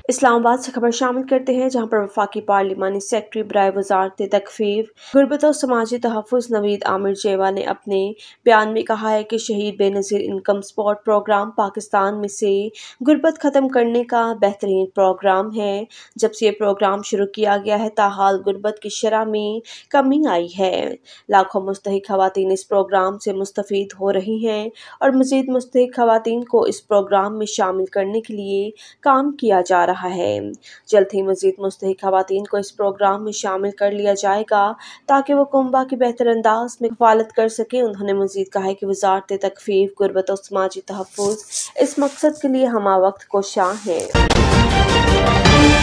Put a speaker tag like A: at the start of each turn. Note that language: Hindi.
A: इस्लामाबाद से खबर शामिल करते हैं, जहां पर वफाकी पार्लिमानी सेक्रेटरी बराए वज़ारत तकफ़ीफ, गुरबत और समाजी तहफ़्फ़ुज़ नवीद आमिर जेवा ने अपने बयान में कहा है कि शहीद Benazir income support programme Pakistan में से गुरबत ख़त्म करने का बेहतरीन प्रोग्राम है। जब से ये प्रोग्राम शुरू किया गया है, ताहाल गुरबत की शरह में कमी आई है। लाखों मुस्तहिक ख़वातीन इस प्रोग्राम से मुस्तफ़ीद हो रही हैं और मज़ीद मुस्तहिक ख़वातीन को इस प्रोग्राम में शामिल करने के लिए काम किया जा रहा है। जल्द ही मज़ीद मुस्तहिक ख़वातीन को इस प्रोग्राम में शामिल कर लिया जाएगा ताकि वो कुंबा के बेहतर अंदाज में कफ़ालत कर सकें। उन्होंने मज़ीद कहा है कि वज़ारत तकफ़ीफ, गुरबत और समाजी तहफ़्फ़ुज़ इस मकसद के लिए हमा वक्त कोशां हैं।